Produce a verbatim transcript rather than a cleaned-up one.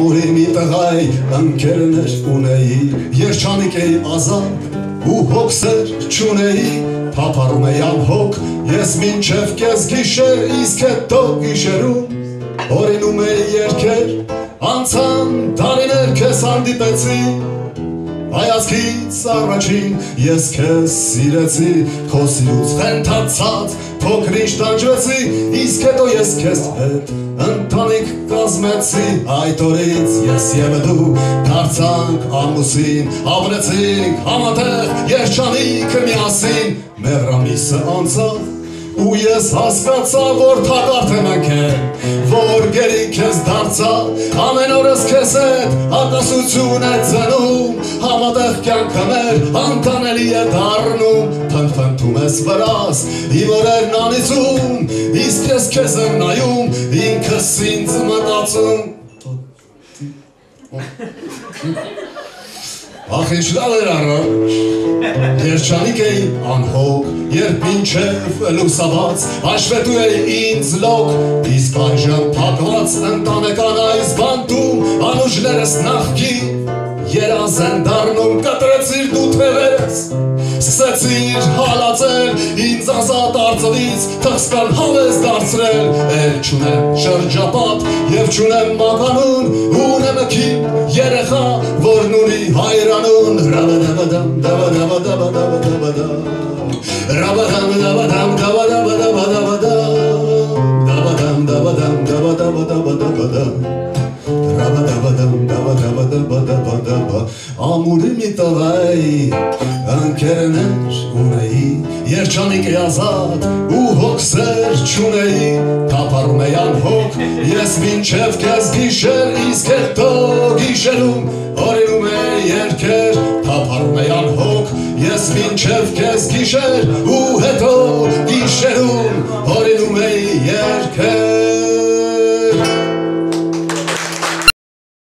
ամուրի մի տղայ ընկերներ ունեի, երջանիկ էի ազատ ու հոգսեր չունեի, փափառում էի անհոգ, ես մինչև կես գիշեր, իսկ հետո գիշերում հորինում էի երգեր, անցան տարիներ քեզ հանդիպեցի, հայացքից առաջին ես քեզ սիրեցի, քո սիրուց խենթացած փոքրինչ տանջվեցի, իսկ հետո ես քեզ հետ ընտանիք կազմեցի, այդ օրից ես և դու դարձանք ամուսին, ապրեցինք համատեղ երջանիկ միասին, մեղրամիսը անցավ ու ես հասկացա, որ թակարդ եմ ընկել, որ գերի քեզ դարձա, ամեն օրս քեզ հետ հակասություն է ծնում, համատեղ կյանքը մեր անտանելի է դառնում, փնփնթում ես վրաս, իմ օրերն անիծում, իսկ ես քեզ եմ նայում, ինքս ինձ մտածում։ Ախ ինչ լավ էր առաջ, երջանիկ էի անհոգ, երբ մինչև լուսաբաց, հաշվետու էի ինձ լոկ, իսկ այժմ փակված ընտանեկան այս բանտում, անուշներս նախկին, երազ են դառնում, կտրեցիր դու թևերս, սկսեցիր հալածել, ինձ ազատ արծվից, թղսկան հավես դարձրել, էլ չունեմ շրջապատ և չունեմ մականուն, ունեմ ըքիմ երեխա, որն ունի հայրանուն, ռավադավադամ, դավադավադավադավադավադավ, ռավադամ, դավադամ, դավադավադավադավադավ, դավադամ, դավադամ, դավադավադավադավադավ, Rabadabadam, dabadabadabadabadaba Ամուրի մի տղայ ընկերներ ունեի, երջանիկ էի ազատ ու հոգսեր չունեի, թափառում էի անհոգ, ես մինչև քեզ գիշեր, իսկ հետո գիշերում հորինում էի երգեր, թափառում էի անհոգ, ես մինչև քեզ գիշեր ու հետո գիշերում հորինում էի երգեր